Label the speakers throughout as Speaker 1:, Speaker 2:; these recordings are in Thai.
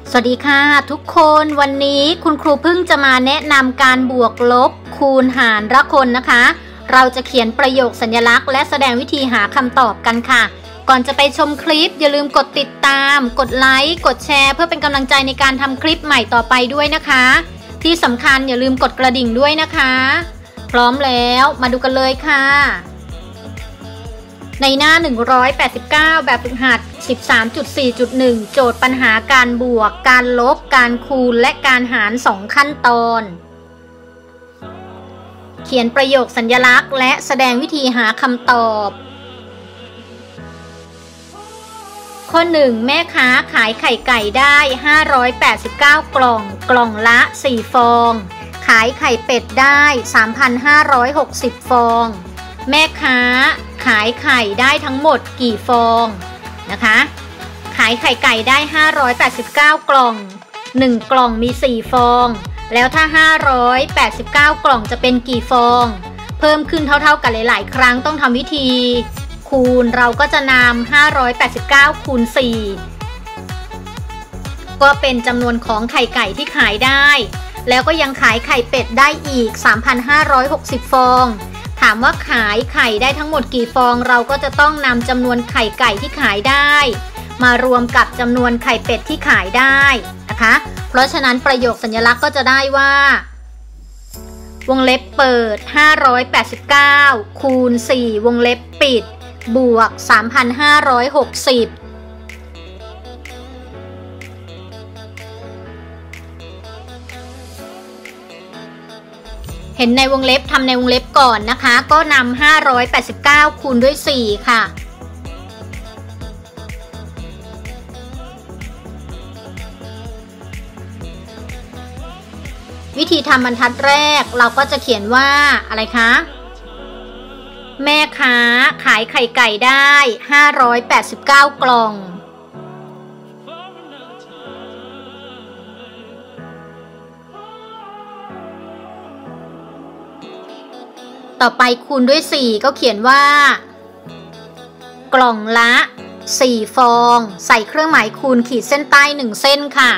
Speaker 1: สวัสดีค่ะทุกคนวันนี้คุณครูพึ่งจะมาแนะนำการบวกลบคูณหารละคนนะคะเราจะเขียนประโยคสัญลักษณ์และแสดงวิธีหาคำตอบกันค่ะก่อนจะไปชมคลิปอย่าลืมกดติดตามกดไลค์กดแชร์เพื่อเป็นกำลังใจในการทำคลิปใหม่ต่อไปด้วยนะคะที่สำคัญอย่าลืมกดกระดิ่งด้วยนะคะพร้อมแล้วมาดูกันเลยค่ะในหน้า189แบบฝึกหัด 13.4.1 โจทย์ปัญหาการบวกการลบการคูณและการหาร2ขั้นตอนเขียนประโยคสัญลักษณ์และแสดงวิธีหาคำตอบข้อ 1 แม่ค้าขายไข่ไก่ได้589กล่องละ4ฟองขายไข่เป็ดได้3,560ฟองแม่ค้าขายไข่ได้ทั้งหมดกี่ฟองนะคะขายไข่ไก่ได้589กล่อง1กล่องมี4ฟองแล้วถ้า589กล่องจะเป็นกี่ฟองเพิ่มขึ้นเท่าๆกันหลายๆครั้งต้องทำวิธีคูณเราก็จะนำ589คูณ4ก็เป็นจำนวนของไข่ไก่ที่ขายได้แล้วก็ยังขายไข่เป็ดได้อีก3,560ฟองถามว่าขายไข่ได้ทั้งหมดกี่ฟองเราก็จะต้องนำจำนวนไข่ไก่ที่ขายได้มารวมกับจำนวนไข่เป็ดที่ขายได้นะคะเพราะฉะนั้นประโยคสัญลักษณ์ก็จะได้ว่าวงเล็บเปิด589คูณ4วงเล็บปิดบวก3,560เห็นในวงเล็บทำในวงเล็บก่อนนะคะก็นำ589คูณด้วย4ค่ะวิธีทำบรรทัดแรกเราก็จะเขียนว่าอะไรคะแม่ค้าขายไข่ไก่ได้589กล่องต่อไปคูณด้วย4ก็เขียนว่ากล่องละ4ฟองใส่เครื่องหมายคูณขีดเส้นใต้1เส้นค่ะ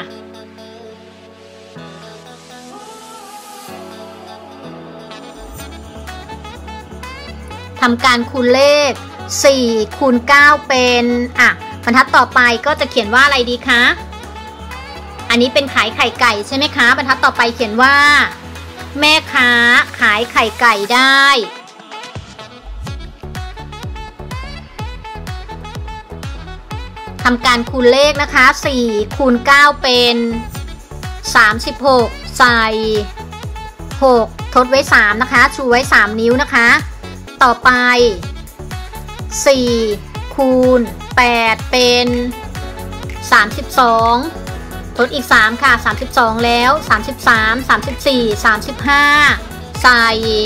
Speaker 1: ทำการคูณเลข4คูณ9เป็นบรรทัดต่อไปก็จะเขียนว่าอะไรดีคะอันนี้เป็นขายไข่ไก่ใช่ไหมคะบรรทัดต่อไปเขียนว่าแม่ค้าขายไข่ไก่ได้ทำการคูณเลขนะคะ4คูณ9เป็น36ใส่6ทดไว้3นะคะชูไว้3นิ้วนะคะต่อไป4คูณ8เป็น32ทดอีก3ค่ะ32แล้ว33 34 35ใส่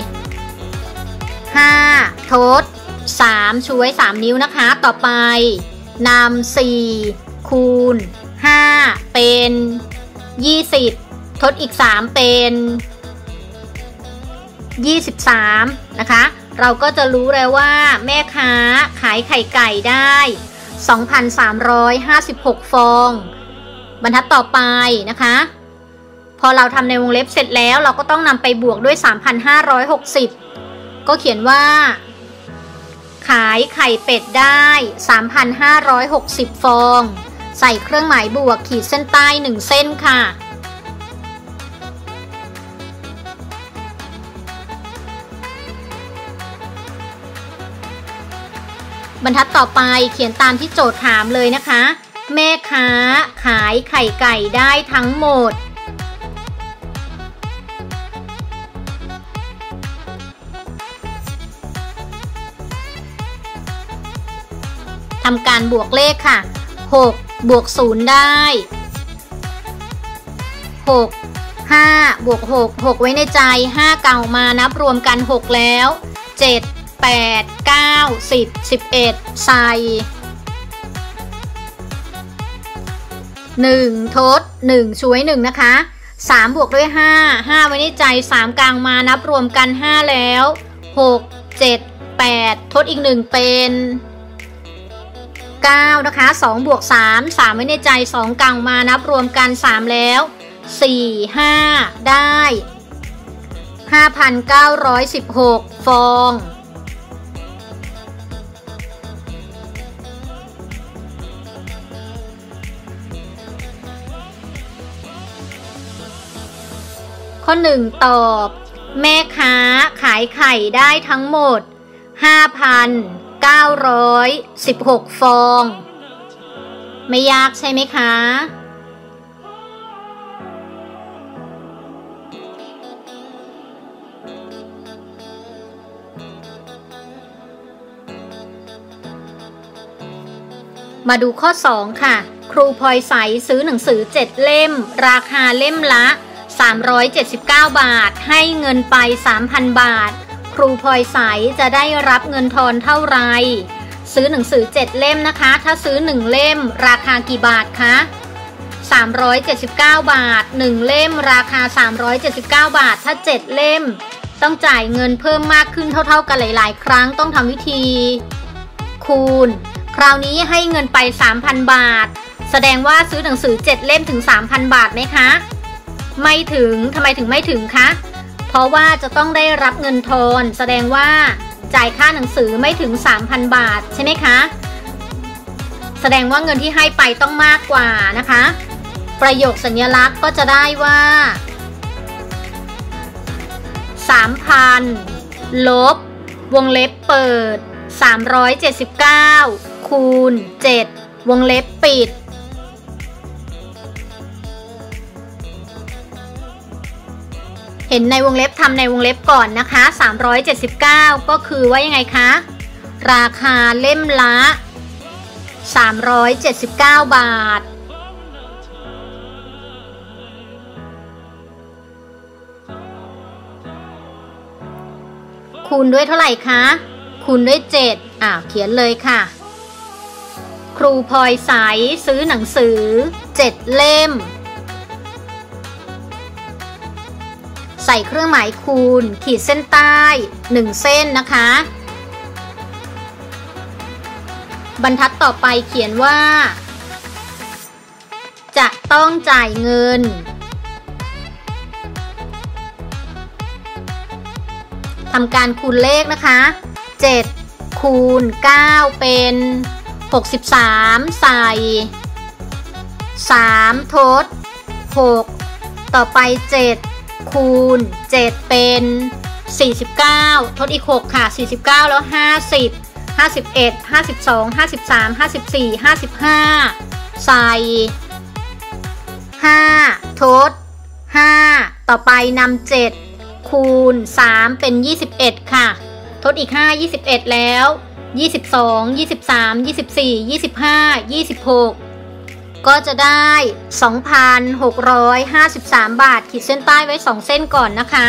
Speaker 1: 5ทด3ชูไว้3นิ้วนะคะต่อไปนำ4คูณ5เป็น20ทดอีก3เป็น23นะคะเราก็จะรู้แล้วว่าแม่ค้าขายไข่ไก่ได้ 2,356 ฟองบรรทัดต่อไปนะคะพอเราทำในวงเล็บเสร็จแล้วเราก็ต้องนำไปบวกด้วย 3,560 ก็เขียนว่าขายไข่เป็ดได้ 3,560 ฟองใส่เครื่องหมายบวกขีดเส้นใต้1เส้นค่ะบรรทัดต่อไปเขียนตามที่โจทย์ถามเลยนะคะแม่ค้าขายไข่ไก่ได้ทั้งหมดทำการบวกเลขค่ะ6บวก0ได้6 5บวก6 6ไว้ในใจ5เก่ามานับรวมกัน6แล้ว7 8 9 10 11ใส่1ทด1ช่วย1นะคะ3บวกด้วย5ไว้ในใจ3กลางมานับรวมกัน5แล้ว6 7 8ทดอีก1เป็น 9นะคะ2บวก3 3ไว้ในใจ2กลางมานับรวมกัน3แล้ว4 5ได้ 5,916 ฟองข้อ1ตอบแม่ค้าขายไข่ได้ทั้งหมด 5,916 ฟองไม่ยากใช่ไหมคะมาดูข้อ2ค่ะครูพลอยใสซื้อหนังสือ7เล่มราคาเล่มละ379 บาทให้เงินไป 3,000 บาทครูพลอยใสจะได้รับเงินทอนเท่าไรซื้อหนังสือ7เล่มนะคะถ้าซื้อ1เล่มราคากี่บาทคะ379 บาท1เล่มราคา379 บาทถ้า7เล่มต้องจ่ายเงินเพิ่มมากขึ้นเท่าๆกันหลายๆครั้งต้องทำวิธีคูณคราวนี้ให้เงินไป 3,000 บาทแสดงว่าซื้อหนังสือ7เล่มถึง 3,000 บาทไหมคะไม่ถึงทำไมถึงไม่ถึงคะเพราะว่าจะต้องได้รับเงินทอนแสดงว่าจ่ายค่าหนังสือไม่ถึง 3,000 บาทใช่ไหมคะแสดงว่าเงินที่ให้ไปต้องมากกว่านะคะประโยคสัญลักษณ์ก็จะได้ว่า 3,000 ลบวงเล็บเปิด379คูณ7วงเล็บปิดเห็นในวงเล็บทำในวงเล็บก่อนนะคะ379ก็คือว่ายังไงคะราคาเล่มละ379 บาทคูณด้วยเท่าไหร่คะคูณด้วย7เขียนเลยค่ะครูพลอยใสซื้อหนังสือ7เล่มใส่เครื่องหมายคูณขีดเส้นใต้1เส้นนะคะบรรทัดต่อไปเขียนว่าจะต้องจ่ายเงินทำการคูณเลขนะคะ7คูณ9เป็น63ใส่3ทด6ต่อไป7คูณ7เป็น49ทดอีก6ค่ะ49แล้ว50 51 52 53 54 55ใส่5ทด5ต่อไปนำ7คูณ3เป็น21ค่ะทดอีก5 21แล้ว22 23 24 25 26ก็จะได้ 2,653 บาทขีดเส้นใต้ไว้2เส้นก่อนนะคะ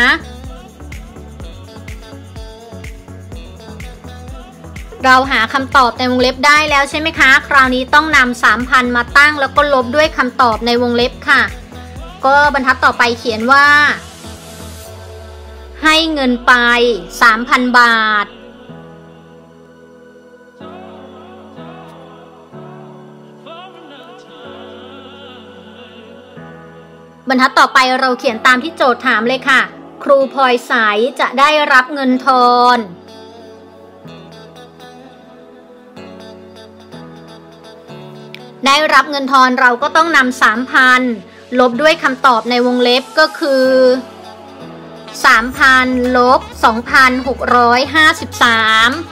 Speaker 1: เราหาคำตอบในวงเล็บได้แล้วใช่ไหมคะคราวนี้ต้องนำ 3,000 มาตั้งแล้วก็ลบด้วยคำตอบในวงเล็บค่ะก็บรรทัดต่อไปเขียนว่าให้เงินไป 3,000 บาทบรรทัดต่อไปเราเขียนตามที่โจทย์ถามเลยค่ะครูพลอยใสจะได้รับเงินทอนได้รับเงินทอนเราก็ต้องนำ 3,000 ลบด้วยคำตอบในวงเล็บก็คือ 3,000 ลบ 2,653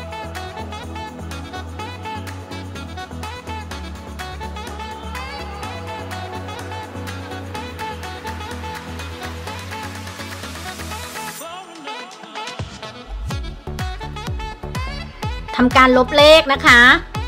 Speaker 1: ทำการลบเลขนะคะ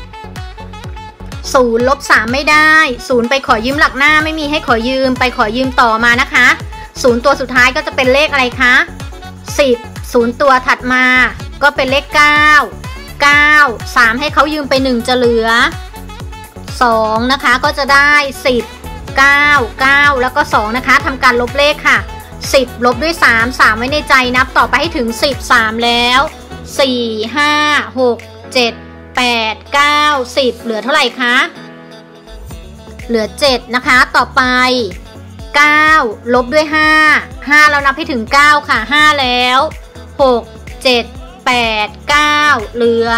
Speaker 1: 0ลบ3ไม่ได้0ไปขอยืมหลักหน้าไม่มีให้ขอยืมไปขอยืมต่อมานะคะ0ตัวสุดท้ายก็จะเป็นเลขอะไรคะ10 0ตัวถัดมาก็เป็นเลข9 9 3ให้เขายืมไป1จะเหลือ2นะคะก็จะได้10 9 9แล้วก็2นะคะทำการลบเลขค่ะ10ลบด้วย3 3ไว้ในใจนับต่อไปให้ถึง10 3แล้ว4 5 6 7 8 9 10เหลือเท่าไหร่คะเหลือ7นะคะต่อไป9ลบด้วย5เรานับให้ถึง9ค่ะ5แล้ว6 7 8 9เหลือ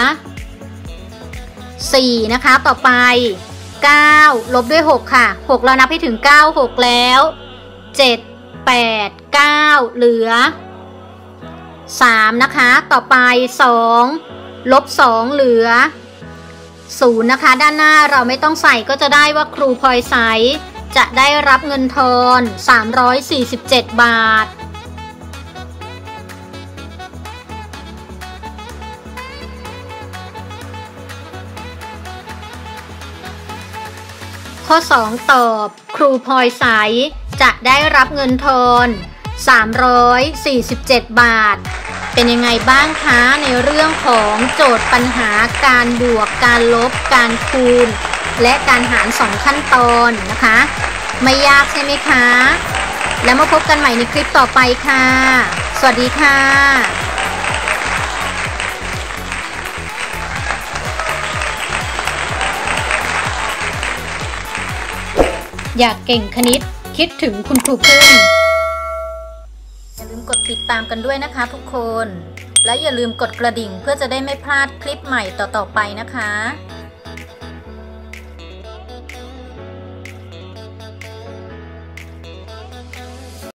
Speaker 1: 4นะคะต่อไป9ลบด้วย6ค่ะ6เรานับให้ถึง9 6แล้ว7 8 9เหลือ3นะคะต่อไป2ลบ2เหลือ0นะคะด้านหน้าเราไม่ต้องใส่ก็จะได้ว่าครูพลอยใสจะได้รับเงินทอน347 บาทข้อ2ตอบครูพลอยใสจะได้รับเงินทอน347 บาทเป็นยังไงบ้างคะในเรื่องของโจทย์ปัญหาการบวกการลบการคูณและการหาร2ขั้นตอนนะคะไม่ยากใช่ไหมคะแล้วมาพบกันใหม่ในคลิปต่อไปค่ะสวัสดีค่ะอยากเก่งคณิตคิดถึงคุณครูพึ่งอย่าลืมกดติดตามกันด้วยนะคะทุกคนและอย่าลืมกดกระดิ่งเพื่อจะได้ไม่พลาดคลิปใหม่ต่อๆไปนะคะ